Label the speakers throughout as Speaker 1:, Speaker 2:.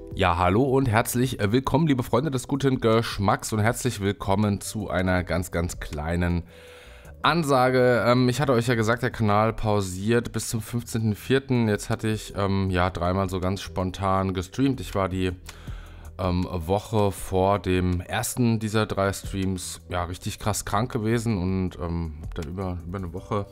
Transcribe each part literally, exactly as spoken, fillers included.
Speaker 1: Ja, hallo und herzlich willkommen, liebe Freunde des guten Geschmacks, und herzlich willkommen zu einer ganz, ganz kleinen Ansage. Ähm, ich hatte euch ja gesagt, der Kanal pausiert bis zum fünfzehnten vierten Jetzt hatte ich ähm, ja dreimal so ganz spontan gestreamt. Ich war die ähm, Woche vor dem ersten dieser drei Streams ja richtig krass krank gewesen und ähm, hab dann über, über eine Woche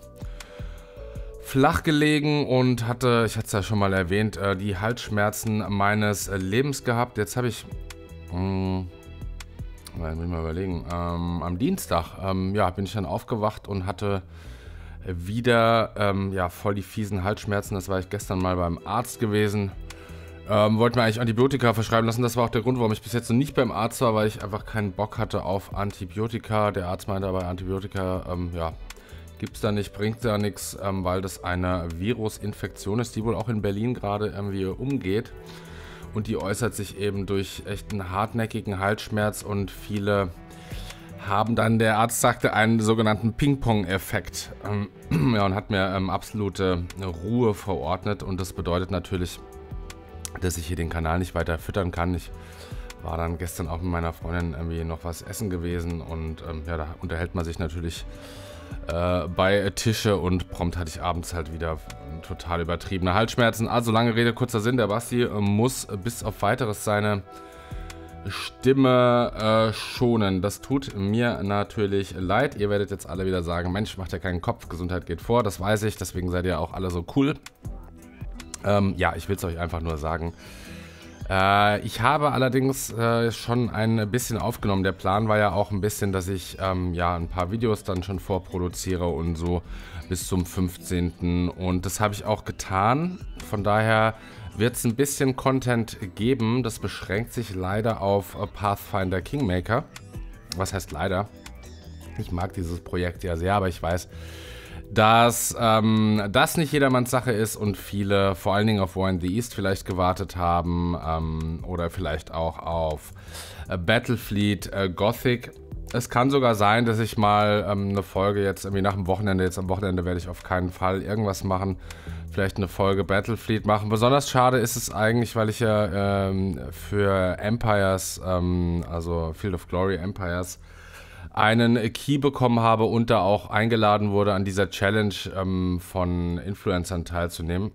Speaker 1: flach gelegen und hatte, ich hatte es ja schon mal erwähnt, äh, die Halsschmerzen meines äh, Lebens gehabt. Jetzt habe ich, mh, muss ich mal überlegen, ähm, am Dienstag, ähm, ja, bin ich dann aufgewacht und hatte wieder, ähm, ja, voll die fiesen Halsschmerzen. Das war ich gestern mal beim Arzt gewesen. Ähm, wollte mir eigentlich Antibiotika verschreiben lassen. Das war auch der Grund, warum ich bis jetzt noch nicht beim Arzt war, weil ich einfach keinen Bock hatte auf Antibiotika. Der Arzt meinte aber, Antibiotika, ähm, ja, gibt's da nicht, bringt da nichts, ähm, weil das eine Virusinfektion ist, die wohl auch in Berlin gerade irgendwie umgeht. Und die äußert sich eben durch echt einen hartnäckigen Halsschmerz und viele haben dann, der Arzt sagte, einen sogenannten Ping-Pong-Effekt. Ähm, ja, und hat mir ähm, absolute Ruhe verordnet, und das bedeutet natürlich, dass ich hier den Kanal nicht weiter füttern kann. Ich war dann gestern auch mit meiner Freundin irgendwie noch was essen gewesen und ähm, ja, da unterhält man sich natürlich äh, bei Tische, und prompt hatte ich abends halt wieder total übertriebene Halsschmerzen. Also lange Rede, kurzer Sinn, der Basti äh, muss bis auf weiteres seine Stimme äh, schonen. Das tut mir natürlich leid. Ihr werdet jetzt alle wieder sagen, Mensch, macht ja keinen Kopf, Gesundheit geht vor, das weiß ich, deswegen seid ihr auch alle so cool. Ähm, ja, ich will es euch einfach nur sagen. Äh, ich habe allerdings äh, schon ein bisschen aufgenommen. Der Plan war ja auch ein bisschen, dass ich ähm, ja ein paar Videos dann schon vorproduziere und so bis zum fünfzehnten Und das habe ich auch getan. Von daher wird es ein bisschen Content geben. Das beschränkt sich leider auf Pathfinder Kingmaker. Was heißt leider? Ich mag dieses Projekt ja sehr, aber ich weiß, dass ähm, das nicht jedermanns Sache ist und viele vor allen Dingen auf War in the East vielleicht gewartet haben ähm, oder vielleicht auch auf äh, Battlefleet äh, Gothic. Es kann sogar sein, dass ich mal ähm, eine Folge jetzt irgendwie nach dem Wochenende, jetzt am Wochenende werde ich auf keinen Fall irgendwas machen, vielleicht eine Folge Battlefleet machen. Besonders schade ist es eigentlich, weil ich ja ähm, für Empires, ähm, also Field of Glory Empires, einen Key bekommen habe und da auch eingeladen wurde, an dieser Challenge ähm, von Influencern teilzunehmen.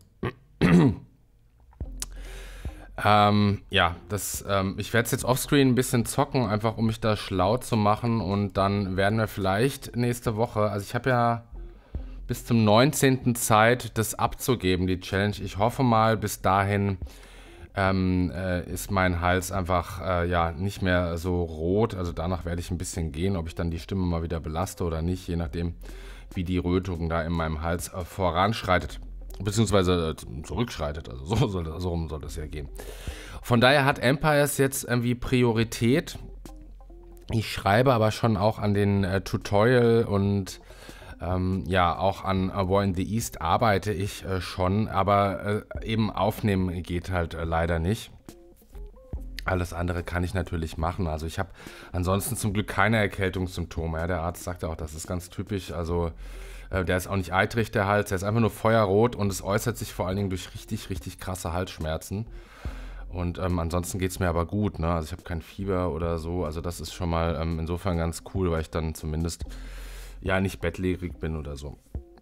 Speaker 1: ähm, ja, das, ähm, ich werde es jetzt offscreen ein bisschen zocken, einfach um mich da schlau zu machen, und dann werden wir vielleicht nächste Woche, also ich habe ja bis zum neunzehnten Zeit, das abzugeben, die Challenge. Ich hoffe mal, bis dahin Ähm, äh, ist mein Hals einfach äh, ja nicht mehr so rot. Also danach werde ich ein bisschen gehen, ob ich dann die Stimme mal wieder belaste oder nicht, je nachdem, wie die Rötung da in meinem Hals äh, voranschreitet, beziehungsweise äh, zurückschreitet. Also so, soll, so rum soll das ja gehen. Von daher hat Empires jetzt irgendwie Priorität. Ich schreibe aber schon auch an den äh, Tutorial und Ähm, ja, auch an War in the East arbeite ich äh, schon, aber äh, eben aufnehmen geht halt äh, leider nicht. Alles andere kann ich natürlich machen. Also ich habe ansonsten zum Glück keine Erkältungssymptome. Ja, der Arzt sagte auch, das ist ganz typisch. Also äh, der ist auch nicht eitrig, der Hals, der ist einfach nur feuerrot, und es äußert sich vor allen Dingen durch richtig, richtig krasse Halsschmerzen. Und ähm, ansonsten geht es mir aber gut, ne? Also ich habe kein Fieber oder so. Also das ist schon mal ähm, insofern ganz cool, weil ich dann zumindest ja nicht bettlägerig bin oder so.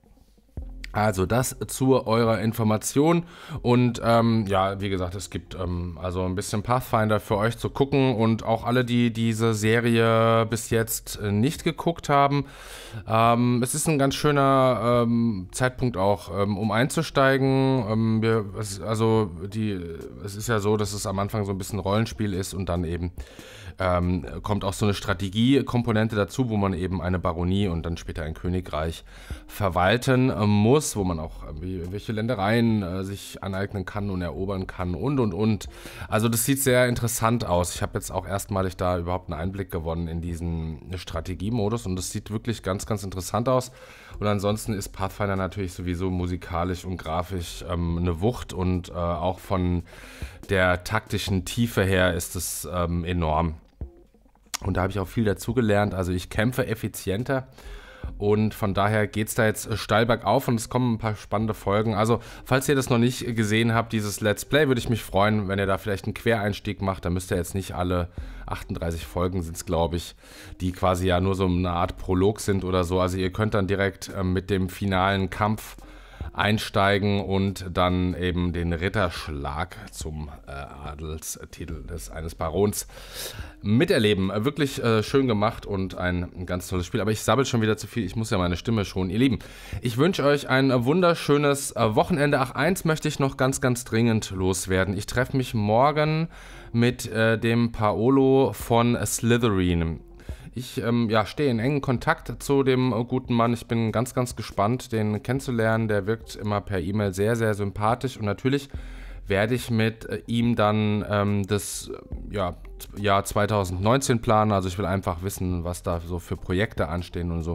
Speaker 1: Also das zu eurer Information, und ähm, ja, wie gesagt, es gibt ähm, also ein bisschen Pathfinder für euch zu gucken, und auch alle, die diese Serie bis jetzt äh, nicht geguckt haben. Ähm, es ist ein ganz schöner ähm, Zeitpunkt auch, ähm, um einzusteigen. Ähm, wir, es, also die, es ist ja so, dass es am Anfang so ein bisschen Rollenspiel ist, und dann eben ähm, kommt auch so eine Strategiekomponente dazu, wo man eben eine Baronie und dann später ein Königreich verwalten äh, muss, wo man auch welche Ländereien äh, sich aneignen kann und erobern kann und und und. Also das sieht sehr interessant aus. Ich habe jetzt auch erstmalig da überhaupt einen Einblick gewonnen in diesen Strategiemodus, und das sieht wirklich ganz, ganz interessant aus. Und ansonsten ist Pathfinder natürlich sowieso musikalisch und grafisch ähm, eine Wucht, und äh, auch von der taktischen Tiefe her ist es ähm, enorm. Und da habe ich auch viel dazugelernt. Also ich kämpfe effizienter Und von daher geht es da jetzt steil bergauf und es kommen ein paar spannende Folgen. Also, falls ihr das noch nicht gesehen habt, dieses Let's Play, würde ich mich freuen, wenn ihr da vielleicht einen Quereinstieg macht. Da müsst ihr jetzt nicht alle achtunddreißig Folgen sind es, glaube ich, die quasi ja nur so eine Art Prolog sind oder so. Also ihr könnt dann direkt ähm, mit dem finalen Kampf einsteigen und dann eben den Ritterschlag zum äh, Adelstitel des eines Barons miterleben. Wirklich äh, schön gemacht und ein, ein ganz tolles Spiel. Aber ich sabbel schon wieder zu viel. Ich muss ja meine Stimme schonen. Ihr Lieben, ich wünsche euch ein wunderschönes äh, Wochenende. Ach, eins möchte ich noch ganz, ganz dringend loswerden. Ich treffe mich morgen mit äh, dem Paolo von Slytherin. Ich ähm, ja, stehe in engen Kontakt zu dem äh, guten Mann. Ich bin ganz, ganz gespannt, den kennenzulernen. Der wirkt immer per E-Mail sehr, sehr sympathisch. Und natürlich werde ich mit äh, ihm dann ähm, das äh, ja, Jahr zwanzig neunzehn planen. Also ich will einfach wissen, was da so für Projekte anstehen und so.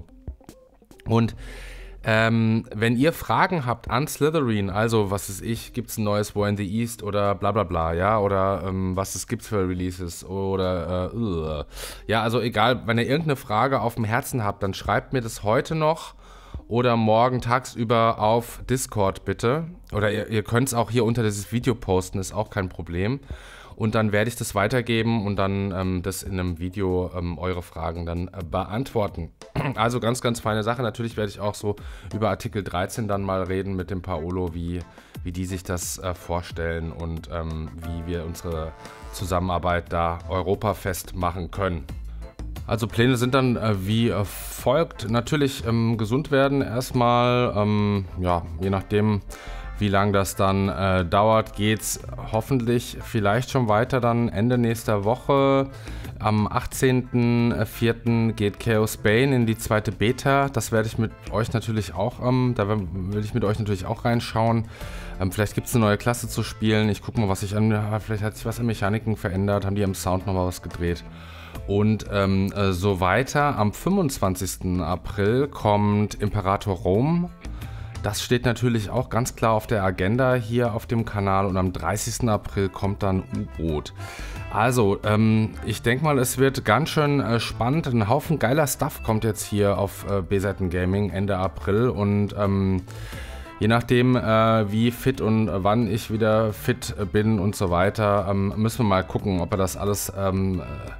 Speaker 1: Und Ähm, wenn ihr Fragen habt an Slytherin, also was ist ich, gibt es ein neues War in the East oder bla bla bla, ja, oder ähm, was es gibt für Releases oder äh, uh. ja, also egal, wenn ihr irgendeine Frage auf dem Herzen habt, dann schreibt mir das heute noch oder morgen tagsüber auf Discord bitte, oder ihr, ihr könnt es auch hier unter dieses Video posten, ist auch kein Problem. Und dann werde ich das weitergeben und dann ähm, das in einem Video ähm, eure Fragen dann äh, beantworten. Also ganz, ganz feine Sache. Natürlich werde ich auch so über Artikel dreizehn dann mal reden mit dem Paolo, wie, wie die sich das äh, vorstellen und ähm, wie wir unsere Zusammenarbeit da europafest machen können. Also Pläne sind dann äh, wie äh, folgt. Natürlich ähm, gesund werden erstmal, ähm, ja, je nachdem, wie lange das dann äh, dauert, geht es hoffentlich vielleicht schon weiter dann Ende nächster Woche. Am achtzehnten vierten geht Chaos Bane in die zweite Beta. Das werde ich mit euch natürlich auch, ähm, da will ich mit euch natürlich auch reinschauen. Ähm, vielleicht gibt es eine neue Klasse zu spielen. Ich gucke mal, was sich an, vielleicht hat sich was an Mechaniken verändert, haben die am Sound nochmal was gedreht. Und ähm, äh, so weiter. Am fünfundzwanzigsten April kommt Imperator Rom. Das steht natürlich auch ganz klar auf der Agenda hier auf dem Kanal und am dreißigsten April kommt dann U-Boot. Also, ähm, ich denke mal, es wird ganz schön äh, spannend. Ein Haufen geiler Stuff kommt jetzt hier auf äh, B-Seiten Gaming Ende April und ähm, je nachdem, äh, wie fit und äh, wann ich wieder fit äh, bin und so weiter, ähm, müssen wir mal gucken, ob wir das alles ähm, äh,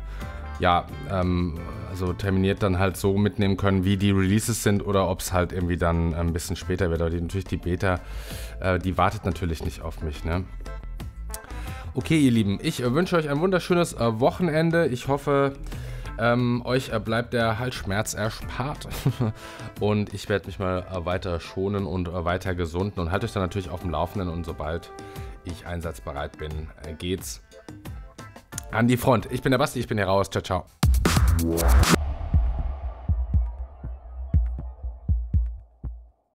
Speaker 1: ja, ähm, also terminiert dann halt so mitnehmen können, wie die Releases sind oder ob es halt irgendwie dann ein bisschen später wird. Aber die, natürlich die Beta, äh, die wartet natürlich nicht auf mich, ne? Okay, ihr Lieben, ich äh, wünsche euch ein wunderschönes äh, Wochenende. Ich hoffe, ähm, euch äh, bleibt der Halsschmerz erspart. Und ich werde mich mal äh, weiter schonen und äh, weiter gesunden und halte euch dann natürlich auf dem Laufenden. Und sobald ich einsatzbereit bin, äh, geht's an die Front. Ich bin der Basti, ich bin hier raus. Ciao, ciao.